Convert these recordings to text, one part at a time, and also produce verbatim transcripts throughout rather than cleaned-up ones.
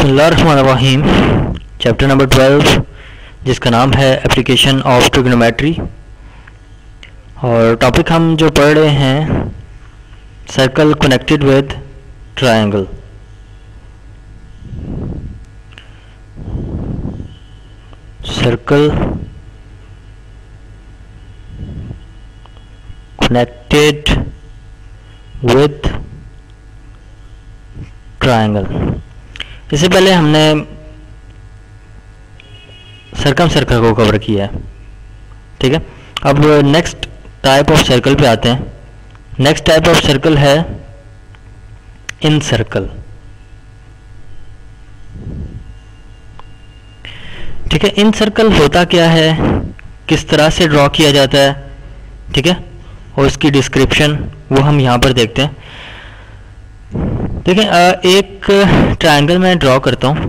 बिस्मिल्लाहिर्रहमानिर्रहीम। Chapter number twelve, जिसका नाम है एप्लीकेशन ऑफ ट्रिग्नोमेट्री, और टॉपिक हम जो पढ़ रहे हैं circle connected with triangle. Circle connected with triangle. इससे पहले हमने सर्कम सर्कल को कवर किया है, ठीक है। अब नेक्स्ट टाइप ऑफ सर्कल पे आते हैं। नेक्स्ट टाइप ऑफ सर्कल है इन सर्कल, ठीक है। इन सर्कल होता क्या है, किस तरह से ड्रॉ किया जाता है, ठीक है, और इसकी डिस्क्रिप्शन वो हम यहाँ पर देखते हैं। देखिए, एक ट्रायंगल मैं ड्रॉ करता हूँ।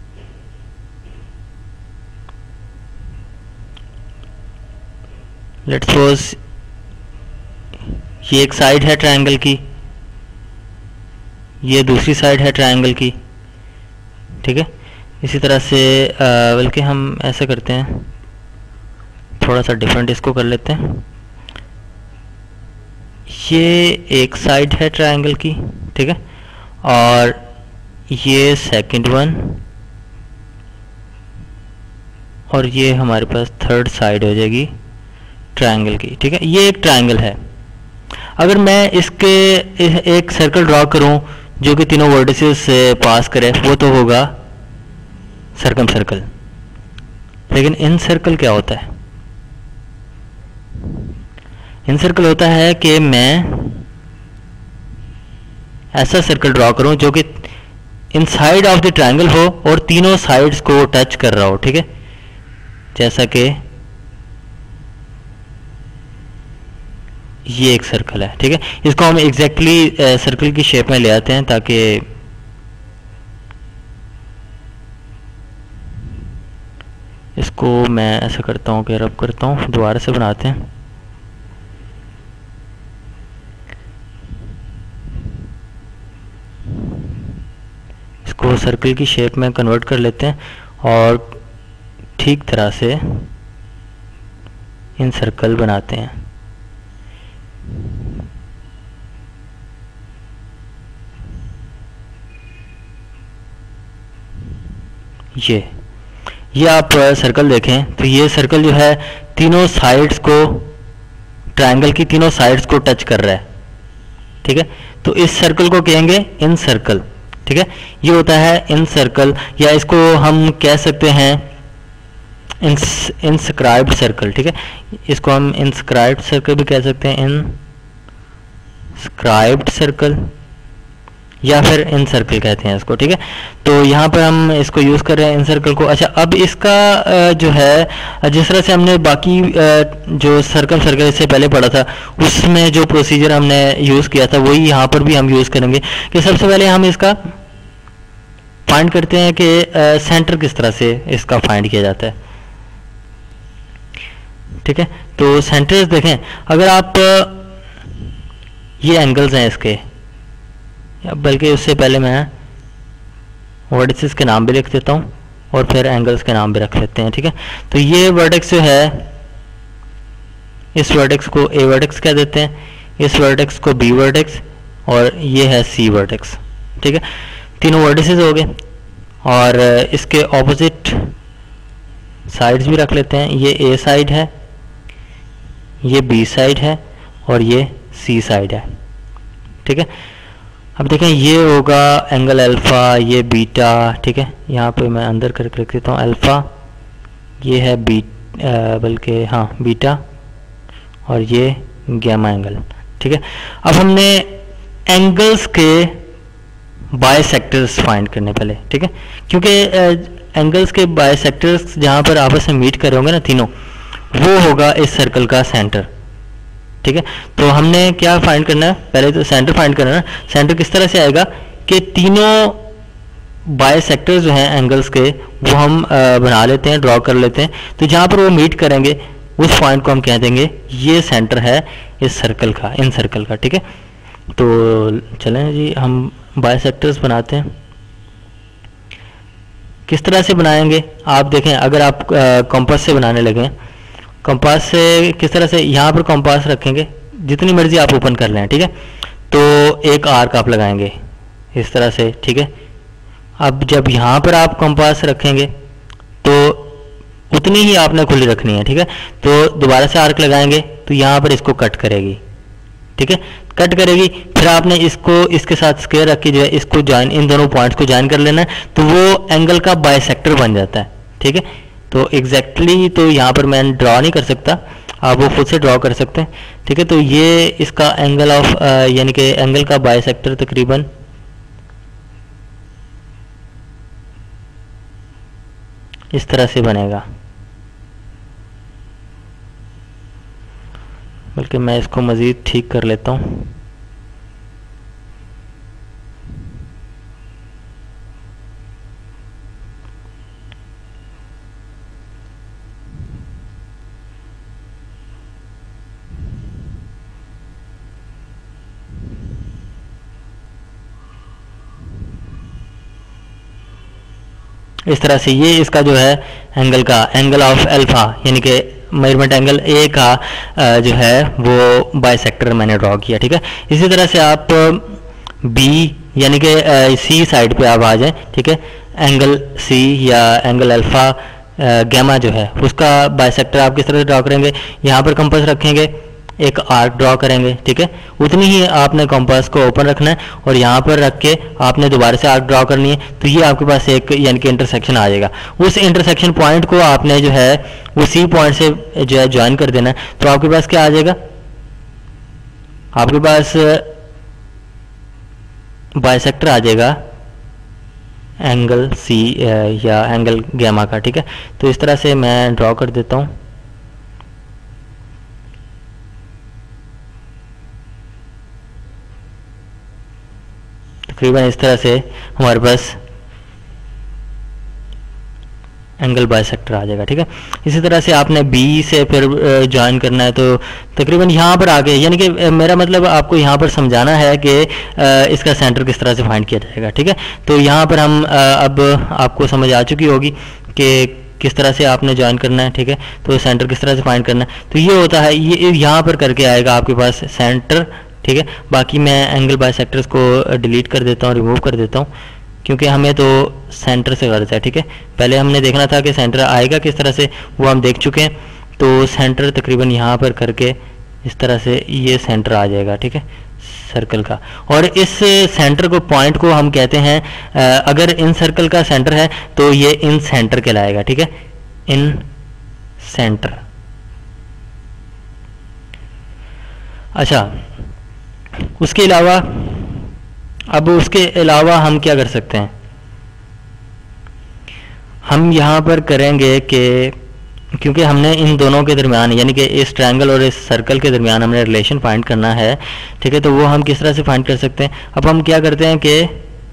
लेट्स सपोज ये एक साइड है ट्रायंगल की, ये दूसरी साइड है ट्रायंगल की, ठीक है। इसी तरह से बल्कि हम ऐसा करते हैं, थोड़ा सा डिफरेंट इसको कर लेते हैं। ये एक साइड है ट्रायंगल की, ठीक है, और ये सेकंड वन, और ये हमारे पास थर्ड साइड हो जाएगी ट्रायंगल की, ठीक है। ये एक ट्रायंगल है। अगर मैं इसके एक सर्कल ड्रॉ करूं जो कि तीनों वर्टिसेस से पास करे, वो तो होगा सर्कम सर्कल। लेकिन इन सर्कल क्या होता है? इन सर्कल होता है कि मैं ऐसा सर्कल ड्रॉ करूं जो कि inside of the triangle हो और तीनों साइड्स को टच कर रहा हो, ठीक है। जैसा कि ये एक सर्कल है, ठीक है। इसको हम एग्जैक्टली सर्कल की शेप में ले आते हैं, ताकि इसको मैं ऐसा करता हूं कि रब करता हूं, दोबारा से बनाते हैं। इसको सर्कल की शेप में कन्वर्ट कर लेते हैं और ठीक तरह से इन सर्कल बनाते हैं। ये ये आप सर्कल देखें तो ये सर्कल जो है तीनों साइड्स को, ट्रायंगल की तीनों साइड्स को टच कर रहा है, ठीक है। तो इस सर्कल को कहेंगे इन सर्कल, ठीक है। ये होता है इन सर्कल, या इसको हम कह सकते हैं इंस्क्राइब्ड सर्कल, ठीक है। इसको हम इंस्क्राइब्ड सर्कल भी कह सकते हैं, इंस्क्राइब्ड सर्कल, या फिर इन सर्कल कहते हैं इसको, ठीक है। तो यहाँ पर हम इसको यूज कर रहे हैं इन सर्कल को। अच्छा, अब इसका जो है, जिस तरह से हमने बाकी जो सर्कल सर्कल इससे पहले पढ़ा था, उसमें जो प्रोसीजर हमने यूज किया था वही यहाँ पर भी हम यूज करेंगे। कि सबसे पहले हम इसका फाइंड करते हैं कि सेंटर किस तरह से इसका फाइंड किया जाता है, ठीक है। तो सेंटर्स देखें, अगर आप ये एंगल्स हैं इसके, बल्कि उससे पहले मैं वर्टिसेस के नाम भी लिख देता हूँ और फिर एंगल्स के नाम भी रख लेते हैं, ठीक है। तो ये वर्टेक्स जो है, इस वर्टेक्स को ए वर्टेक्स कह देते हैं, इस वर्टेक्स को बी वर्टेक्स, और ये है सी वर्टेक्स, ठीक है। तीनों वर्टिसेस हो गए, और इसके ऑपोजिट साइड्स भी रख लेते हैं। ये ए साइड है, ये बी साइड है, और ये सी साइड है, ठीक है। अब देखें, ये होगा एंगल अल्फा, ये बीटा, ठीक है। यहाँ पे मैं अंदर करके लिख देता हूँ अल्फा, ये है बी बल्कि हाँ बीटा, और ये गैमा एंगल, ठीक है। अब हमने एंगल्स के बाइसेक्टर्स फाइंड करने पहले, ठीक है, क्योंकि एंगल्स के बाइसेक्टर्स जहाँ पर आपस में मीट कर रहे होंगे ना तीनों, वो होगा इस सर्कल का सेंटर, ठीक है। तो हमने क्या फाइंड करना है, पहले तो सेंटर फाइंड करना है। सेंटर किस तरह से आएगा कि तीनों बाइसेक्टर्स जो हैं एंगल्स के, वो हम बना लेते हैं, ड्रॉ कर लेते हैं। तो जहाँ पर वो मीट करेंगे उस पॉइंट को हम कह देंगे ये सेंटर है इस सर्कल का, इन सर्कल का, ठीक है। तो चलें जी, हम बाइसेक्टर्स बनाते हैं। किस तरह से बनाएंगे आप देखें, अगर आप कंपास से बनाने लगे, कंपास से किस तरह से, यहाँ पर कंपास रखेंगे, जितनी मर्जी आप ओपन कर लें, ठीक है। तो एक आर्क आप लगाएंगे इस तरह से, ठीक है। अब जब यहाँ पर आप कंपास रखेंगे तो उतनी ही आपने खुली रखनी है, ठीक है। तो दोबारा से आर्क लगाएंगे तो यहाँ पर इसको कट करेगी, ठीक है, कट करेगी। फिर आपने इसको इसके साथ स्क्वायर रख के जो है इसको ज्वाइन, इन दोनों पॉइंट्स को ज्वाइन कर लेना है, तो वो एंगल का बाइसेक्टर बन जाता है, ठीक है। तो एग्जैक्टली exactly तो यहाँ पर मैं ड्रॉ नहीं कर सकता, आप वो खुद से ड्रॉ कर सकते हैं, ठीक है। तो ये इसका एंगल ऑफ यानी कि एंगल का बाइसेक्टर तकरीबन इस तरह से बनेगा। बल्कि मैं इसको मज़ीद ठीक कर लेता हूँ। इस तरह से ये इसका जो है एंगल का एंगल ऑफ अल्फा यानी कि मेजरमेंट एंगल ए का जो है वो बाइसेक्टर मैंने ड्रॉ किया, ठीक है। इसी तरह से आप बी यानी कि सी साइड पे आप आ जाएं, ठीक है। एंगल सी या एंगल अल्फा गैमा जो है उसका बाइसेक्टर आप किस तरह से ड्रॉ करेंगे, यहाँ पर कंपास रखेंगे, एक आर्क ड्रॉ करेंगे, ठीक है। उतनी ही आपने कंपास को ओपन रखना है और यहाँ पर रख के आपने दोबारा से आर्क ड्रॉ करनी है, तो ये आपके पास एक यानी कि इंटरसेक्शन आ जाएगा। उस इंटरसेक्शन पॉइंट को आपने जो है उसी पॉइंट से जो है ज्वाइन कर देना है, तो आपके पास क्या आ जाएगा, आपके पास बाइसेक्टर आ जाएगा एंगल सी या एंगल गैमा का, ठीक है। तो इस तरह से मैं ड्रॉ कर देता हूँ। तकरीबन इस तरह से हमारे पास एंगल बाइसेक्टर आ जाएगा, ठीक है। इसी तरह से आपने बी से फिर ज्वाइन करना है, तो तकरीबन यहाँ पर आके यानी कि मेरा मतलब आपको यहाँ पर समझाना है कि इसका सेंटर किस तरह से फाइंड किया जाएगा, ठीक है। तो यहाँ पर हम अब आपको समझ आ चुकी होगी कि किस तरह से आपने ज्वाइन करना है, ठीक है। तो सेंटर किस तरह से फाइंड करना है, तो ये होता है, ये यहाँ पर करके आएगा आपके पास सेंटर, ठीक है। बाकी मैं एंगल बाइसेक्टर्स को डिलीट कर देता हूँ, रिमूव कर देता हूँ, क्योंकि हमें तो सेंटर से गर्ज है, ठीक है। पहले हमने देखना था कि सेंटर आएगा किस तरह से, वो हम देख चुके हैं। तो सेंटर तकरीबन यहाँ पर करके इस तरह से ये सेंटर आ जाएगा, ठीक है, सर्कल का। और इस सेंटर को पॉइंट को हम कहते हैं, अगर इन सर्कल का सेंटर है तो ये इन सेंटर कहलाएगा, ठीक है, इन सेंटर। अच्छा, उसके अलावा अब उसके अलावा हम क्या कर सकते हैं, हम यहाँ पर करेंगे कि क्योंकि हमने इन दोनों के दरमियान यानी कि इस ट्रायंगल और इस सर्कल के दरमियान हमने रिलेशन फाइंड करना है, ठीक है। तो वो हम किस तरह से फाइंड कर सकते हैं, अब हम क्या करते हैं कि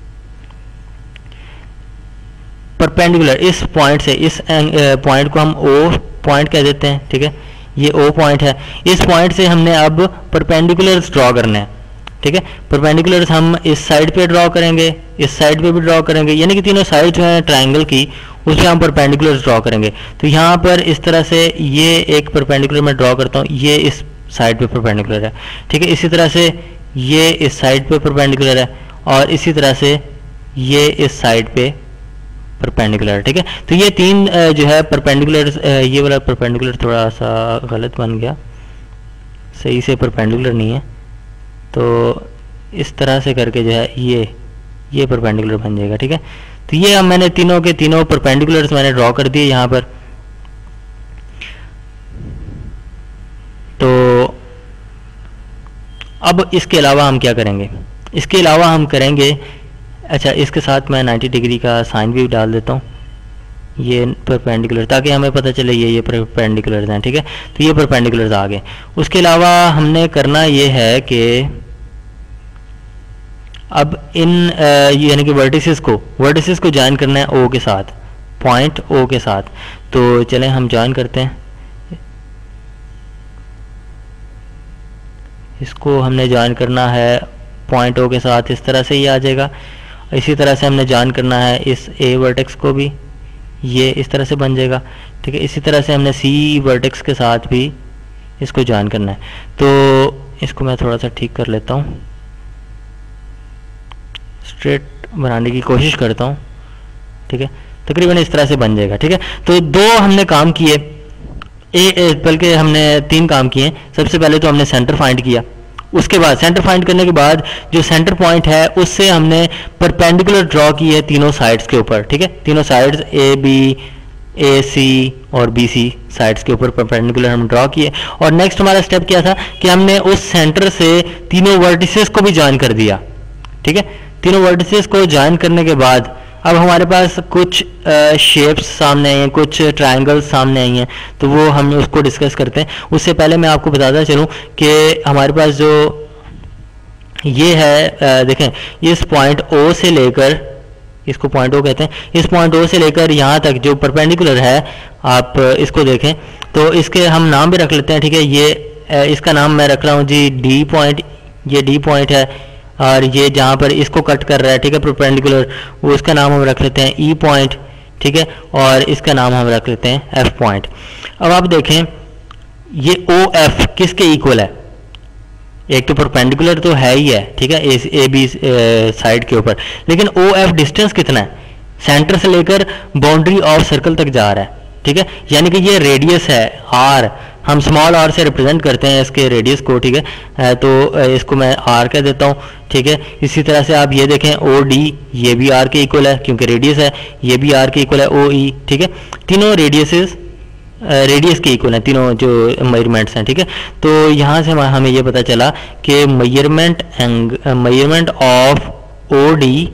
परपेंडिकुलर इस पॉइंट से, इस पॉइंट को हम ओ पॉइंट कह देते हैं, ठीक है, ये ओ पॉइंट है। इस पॉइंट से हमने अब परपेंडिकुलर्स ड्रॉ करने हैं, ठीक है। परपेंडिकुलर्स हम इस साइड पे ड्रॉ करेंगे, इस साइड पे भी ड्रॉ करेंगे, यानी कि तीनों साइड जो है ट्रायंगल की उस पर हम परपेंडिकुलर्स ड्रॉ करेंगे। तो यहाँ पर इस तरह से ये एक परपेंडिकुलर मैं ड्रॉ करता हूँ, ये इस साइड पे परपेंडिकुलर है, ठीक है। इसी तरह से ये इस साइड पे परपेंडिकुलर है और इसी तरह से ये इस साइड पे परपेंडिकुलर, ठीक है। तो ये तीन जो है परपेंडिकुलर, ये वाला परपेंडिकुलर थोड़ा सा गलत बन गया, सही से परपेंडिकुलर नहीं है, तो इस तरह से करके जो है ये ये परपेंडिकुलर बन जाएगा, ठीक है। तो ये अब मैंने तीनों के तीनों परपेंडिकुलर्स मैंने ड्रॉ कर दिए यहाँ पर। तो अब इसके अलावा हम क्या करेंगे, इसके अलावा हम करेंगे, अच्छा इसके साथ मैं नाइन्टी डिग्री का साइन भी डाल देता हूँ, ये परपेंडिकुलर, ताकि हमें पता चले ये ये परपेंडिकुलर्स हैं, ठीक है। तो ये परपेंडिकुलर्स आ गए। उसके अलावा हमने करना ये है कि अब इन यानी कि वर्टिसेस को वर्टिसेस को ज्वाइन करना है ओ के साथ, पॉइंट ओ के साथ। तो चलें हम ज्वाइन करते हैं, इसको हमने ज्वाइन करना है पॉइंट ओ के साथ, इस तरह से ही आ जाएगा। इसी तरह से हमने जॉइन करना है इस ए वर्टेक्स को भी, ये इस तरह से बन जाएगा, ठीक है। इसी तरह से हमने सी वर्टेक्स के साथ भी इसको जॉइन करना है। तो इसको मैं थोड़ा सा ठीक कर लेता हूँ, स्ट्रेट बनाने की कोशिश करता हूँ, ठीक है। तकरीबन इस तरह से बन जाएगा, ठीक है। तो दो हमने काम किए, ए बल्कि हमने तीन काम किए। सबसे पहले तो हमने सेंटर फाइंड किया, उसके बाद सेंटर फाइंड करने के बाद जो सेंटर पॉइंट है उससे हमने परपेंडिकुलर ड्रॉ की है तीनों साइड्स के ऊपर, ठीक है। तीनों साइड्स ए बी, ए सी और बी सी साइड्स के ऊपर परपेंडिकुलर हम ड्रॉ किए। और नेक्स्ट हमारा स्टेप क्या था कि हमने उस सेंटर से तीनों वर्टिसेस को भी ज्वाइन कर दिया, ठीक है। तीनों वर्टिसेस को ज्वाइन करने के बाद अब हमारे पास कुछ शेप्स सामने आई हैं, कुछ ट्रायंगल्स सामने आई हैं, तो वो हम उसको डिस्कस करते हैं। उससे पहले मैं आपको बताता चलूं कि हमारे पास जो ये है, आ, देखें इस पॉइंट ओ से लेकर, इसको पॉइंट ओ कहते हैं, इस पॉइंट ओ से लेकर यहाँ तक जो परपेंडिकुलर है, आप इसको देखें तो इसके हम नाम भी रख लेते हैं, ठीक है। ये इसका नाम मैं रख रहा हूँ जी डी पॉइंट, ये डी पॉइंट है। और ये जहाँ पर इसको कट कर रहा है, ठीक है, परपेंडिकुलर, वो उसका नाम हम रख लेते हैं ई पॉइंट, ठीक है। और इसका नाम हम रख लेते हैं एफ पॉइंट। अब आप देखें ये ओ एफ किसके इक्वल है? एक तो परपेंडिकुलर तो है ही है, ठीक है, ए बी साइड के ऊपर, लेकिन ओ एफ डिस्टेंस कितना है? सेंटर से लेकर बाउंड्री ऑफ सर्कल तक जा रहा है, ठीक है। यानी कि ये रेडियस है आर, हम स्मॉल आर से रिप्रेजेंट करते हैं इसके रेडियस को, ठीक है। तो इसको मैं आर कह देता हूँ, ठीक है। इसी तरह से आप ये देखें ओ डी, ये भी आर के इक्वल है क्योंकि रेडियस है, ये भी आर के इक्वल है, ओ ई, ठीक है। तीनों रेडियसेस रेडियस के इक्वल हैं, तीनों जो मेजरमेंट्स हैं, ठीक है। तो यहाँ से हमें ये पता चला कि मेजरमेंट एंग मेजरमेंट ऑफ ओ डी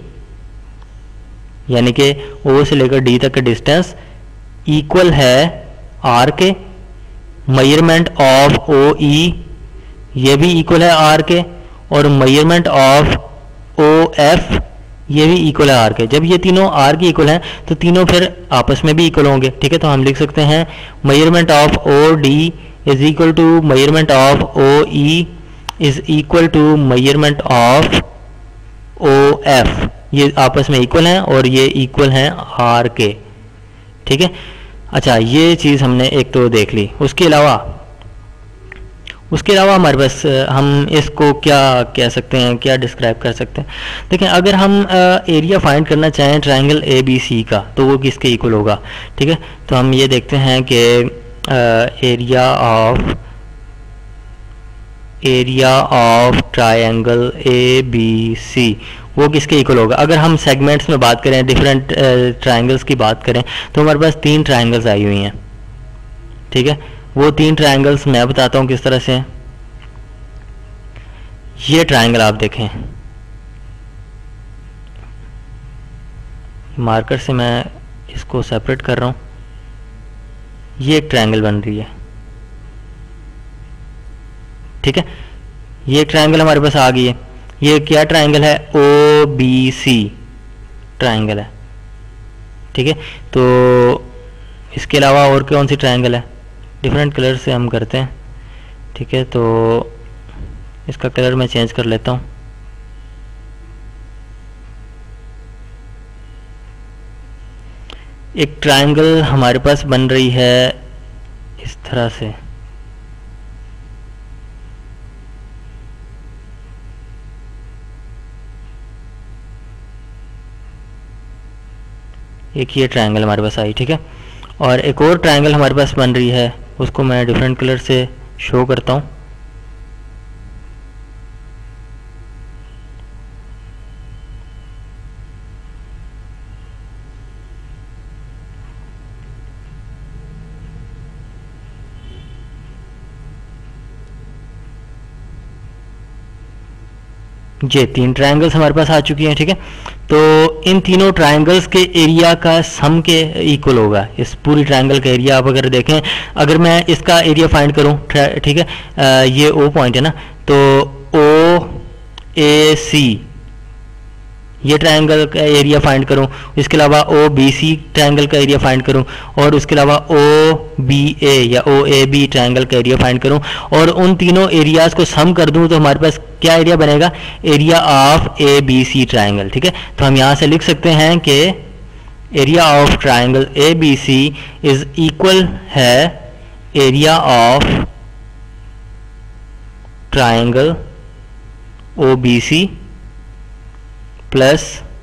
यानी कि ओ से लेकर डी तक का डिस्टेंस इक्वल है आर के, मेजरमेंट ऑफ ओ ई ये भी इक्वल है आर के, और मेजरमेंट ऑफ ओ एफ ये भी इक्वल है आर के। जब ये तीनों आर के इक्वल हैं तो तीनों फिर आपस में भी इक्वल होंगे, ठीक है। तो हम लिख सकते हैं measurement of O D is equal to measurement of O E is equal to measurement of O F. ये आपस में इक्वल हैं और ये इक्वल हैं आर के, ठीक है। अच्छा, ये चीज़ हमने एक तो देख ली। उसके अलावा उसके अलावा हमारे पास हम इसको क्या कह सकते हैं, क्या डिस्क्राइब कर सकते हैं? देखें, अगर हम एरिया फाइंड करना चाहें ट्रायंगल ए बी सी का तो वो किसके इक्वल होगा, ठीक है। तो हम ये देखते हैं कि area of area of triangle A B C वो किसके इक्वल होगा? अगर हम सेगमेंट्स में बात करें, डिफरेंट ट्रायंगल्स की बात करें, तो हमारे पास तीन ट्रायंगल्स आई हुई हैं, ठीक है। वो तीन ट्रायंगल्स मैं बताता हूँ किस तरह से हैं। ये ट्रायंगल आप देखें, मार्कर से मैं इसको सेपरेट कर रहा हूँ, ये एक ट्रायंगल बन रही है, ठीक है। ये ट्रायंगल हमारे पास आ गई है। ये क्या ट्रायंगल है? ओ बी सी ट्रायंगल है, ठीक है। तो इसके अलावा और कौन सी ट्रायंगल है? डिफरेंट कलर से हम करते हैं, ठीक है। तो इसका कलर मैं चेंज कर लेता हूँ। एक ट्रायंगल हमारे पास बन रही है इस तरह से, एक ये ट्रायंगल हमारे पास आई, ठीक है। और एक और ट्रायंगल हमारे पास बन रही है, उसको मैं डिफरेंट कलर से शो करता हूँ। ये तीन ट्रायंगल्स हमारे पास आ चुकी हैं, ठीक है। तो इन तीनों ट्रायंगल्स के एरिया का सम के इक्वल होगा। इस पूरी ट्रायंगल का एरिया आप अगर देखें, अगर मैं इसका एरिया फाइंड करूं, ठीक है, आ, ये ओ पॉइंट है ना, तो ओ ए सी ये ट्रायंगल का एरिया फाइंड करूं, इसके अलावा ओ बी सी ट्रायंगल का एरिया फाइंड करूं, और उसके अलावा ओ बी ए या ओ ए बी ट्रायंगल का एरिया फाइंड करूं, और उन तीनों एरियाज को सम कर दूं, तो हमारे पास क्या एरिया बनेगा, area of A B C triangle. ठीक है, तो हम यहां से लिख सकते हैं कि area of triangle A B C is equal है area of triangle O B C plus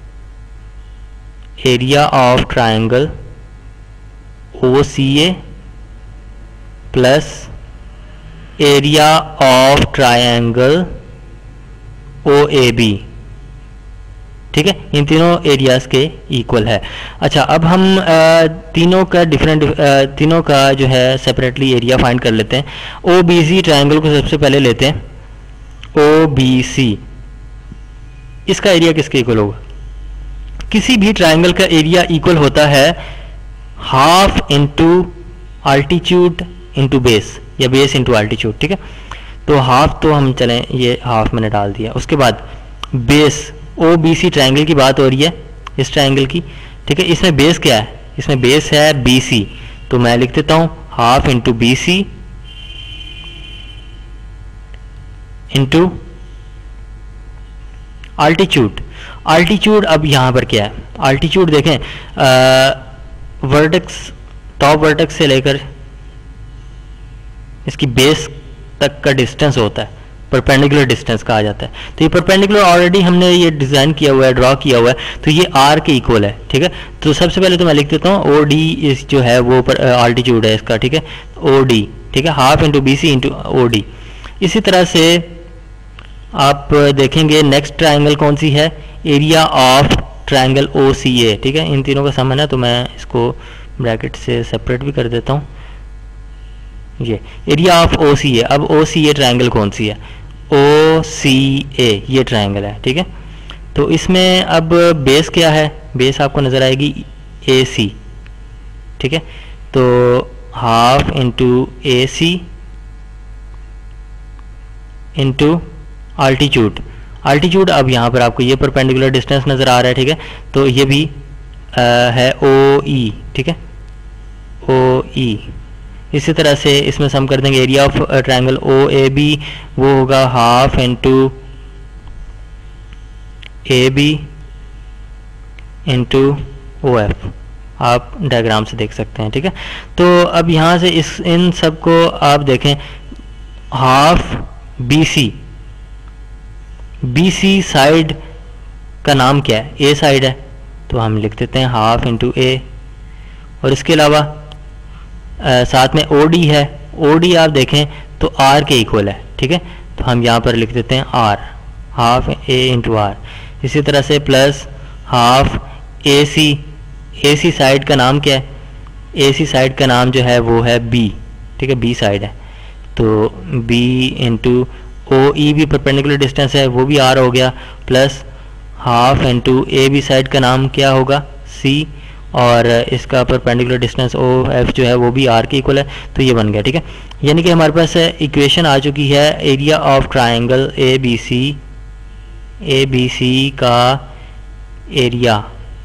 area of triangle O C A plus area of triangle O A B. ठीक है, इन तीनों एरियाज के इक्वल है। अच्छा, अब हम आ, तीनों का डिफरेंट तीनों का जो है सेपरेटली एरिया फाइंड कर लेते हैं। ओ बी सी ट्रायंगल को सबसे पहले लेते हैं। ओ बी सी, इसका एरिया किसके इक्वल होगा, किसी भी ट्रायंगल का एरिया इक्वल होता है half into altitude into base या बेस इंटू आल्टीट्यूड। ठीक है, तो हाफ तो हम चलें, ये हाफ मैंने डाल दिया। उसके बाद base, O B C triangle की बात हो रही है, इस ट्रायंगल की। ठीक है, इसमें बेस क्या है, इसमें बेस है बी सी, तो मैं लिख देता हूं half into B C into altitude. Altitude अब यहां पर क्या है, आल्टीट्यूड देखें, वर्टेक्स, टॉप वर्टेक्स से लेकर इसकी बेस तक का डिस्टेंस होता है, परपेंडिकुलर डिस्टेंस कहा जाता है। तो ये परपेंडिकुलर ऑलरेडी हमने ये डिजाइन किया हुआ है, ड्रॉ किया हुआ है, तो ये आर के इक्वल है। ठीक है, तो सबसे पहले तो मैं लिख देता हूँ ओ डी इस जो है वो आल्टीट्यूड है इसका। ठीक है, ओ डी, ठीक है, half into B C into O D. इसी तरह से आप देखेंगे नेक्स्ट ट्रायंगल कौन सी है, area of triangle O C A. ठीक है, इन तीनों का सम है ना, तो मैं इसको ब्रैकेट से सेपरेट भी कर देता हूँ। ये एरिया ऑफ ओ सी ए, अब ओ सी ए ट्रायंगल कौन सी है, ओ सी ए ये ट्रायंगल है। ठीक है, तो इसमें अब बेस क्या है, बेस आपको नजर आएगी ए सी। ठीक है, तो half into A C into altitude. Altitude अब यहाँ पर आपको ये परपेंडिकुलर डिस्टेंस नज़र आ रहा है। ठीक है, तो ये भी आ, है ओ ई। ठीक है, ओ ई। इसी तरह से इसमें सम कर देंगे area of triangle O A B, वो होगा half into A B into O F. आप डायग्राम से देख सकते हैं। ठीक है, तो अब यहाँ से इस इन सब को आप देखें, half B C, B C side का नाम क्या है, ए साइड है, तो हम लिख देते हैं हाफ इंटू ए। और इसके अलावा साथ में ओ डी है, ओ डी आप देखें तो आर के इक्वल है। ठीक है, तो हम यहाँ पर लिख देते हैं R, half A into R. इसी तरह से plus half A C, A C side का नाम क्या है, ए सी साइड का नाम जो है वो है बी। ठीक है, बी साइड है, तो बी इंटू ओ ई भी परपेंडिकुलर डिस्टेंस है, वो भी आर हो गया, plus half into A B side का नाम क्या होगा, सी, और इसका परपेंडिकुलर डिस्टेंस ओ एफ जो है वो भी आर के इक्वल है, तो ये बन गया। ठीक है, यानी कि हमारे पास इक्वेशन आ चुकी है area of triangle A B C, A B C का एरिया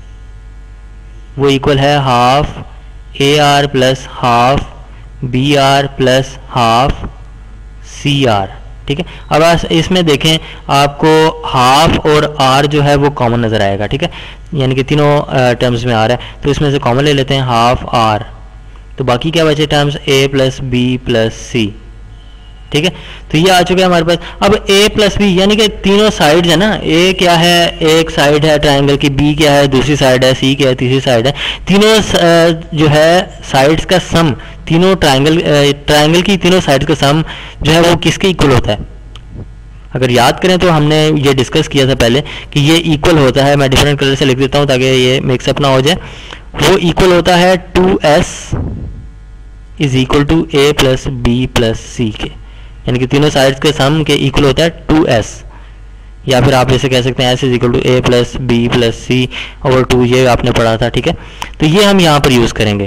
वो इक्वल है half A R plus half B R plus half C R. ठीक है, अब आप इसमें देखें आपको हाफ और आर जो है वो कॉमन नजर आएगा। ठीक है, यानी कि तीनों टर्म्स में आ रहा है, तो इसमें से कॉमन ले लेते हैं हाफ आर, तो बाकी क्या बचे terms A plus B plus C. ठीक है, तो ये आ चुका है हमारे पास। अब ए प्लस बी यानी कि तीनों साइड्स है ना, ए क्या है, एक साइड है ट्रायंगल की, बी क्या है, दूसरी साइड है, सी क्या है, तीसरी साइड है। तीनों जो है साइड्स का सम, तीनों ट्रायंगल ट्रायंगल की तीनों साइड्स का सम जो है वो किसके इक्वल होता है। अगर याद करें तो हमने ये डिस्कस किया था पहले कि ये इक्वल होता है, मैं डिफरेंट कलर से लिख देता हूँ ताकि ये मिक्सअप ना हो जाए। वो इक्वल होता है two S is equal to A plus B plus C के, यानी कि तीनों साइड्स के सम के इक्वल होता है टू एस, या फिर आप जैसे कह सकते हैं S is equal to A plus B plus C over two, ये आपने पढ़ा था। ठीक है, तो ये हम यहाँ पर यूज करेंगे।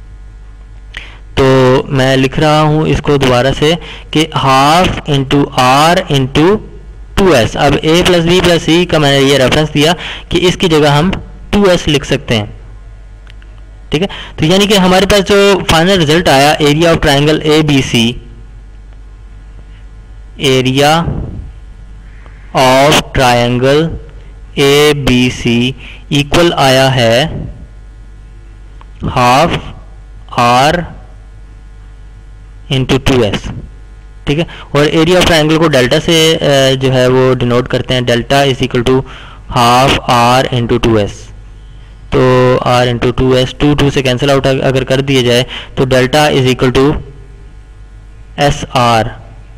तो मैं लिख रहा हूँ इसको दोबारा से कि half into R into two S. अब A plus B plus C का मैंने ये रेफरेंस दिया कि इसकी जगह हम टू एस लिख सकते हैं, ठीक है। तो यानी कि हमारे पास जो फाइनल रिजल्ट आया, area of triangle A B C, area of triangle A B C equal आया है half R into two S, ठीक है। और एरिया ऑफ ट्राइंगल को डेल्टा से जो है वो डिनोट करते हैं, delta is equal to half R into two S. तो R into two S, two two से कैंसिल आउट अगर कर दिया जाए तो delta is equal to S R.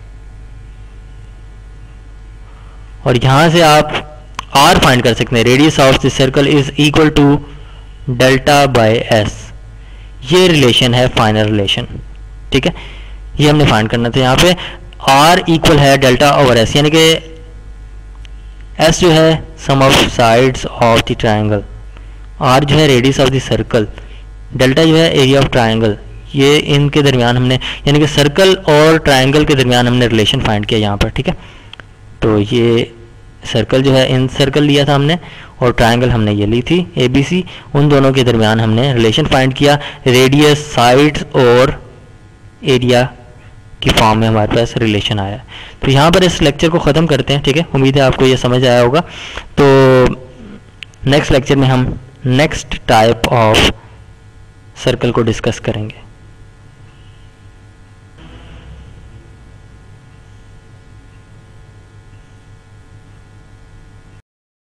और यहां से आप आर फाइंड कर सकते हैं, radius of this circle is equal to delta by S. ये रिलेशन है फाइनल रिलेशन, ठीक है। ये हमने फाइंड करना था। यहाँ पे आर इक्वल है डेल्टा ओवर एस, यानी कि एस जो है sum of sides of the triangle, R जो है radius of the circle, delta जो है एरिया ऑफ ट्राइंगल। ये इनके दरमियान हमने, यानी कि सर्कल और ट्राइंगल के दरमियान हमने रिलेशन फाइंड किया यहाँ पर, ठीक है। तो ये सर्कल जो है इन सर्कल लिया था हमने और ट्राइंगल हमने ये ली थी ए बी सी, उन दोनों के दरमियान हमने रिलेशन फाइंड किया, रेडियस, साइड्स और एरिया की फॉर्म में हमारे पास रिलेशन आया। तो यहाँ पर इस लेक्चर को ख़त्म करते हैं, ठीक है। उम्मीद है आपको ये समझ आया होगा। तो नेक्स्ट लेक्चर में हम नेक्स्ट टाइप ऑफ सर्कल को डिस्कस करेंगे।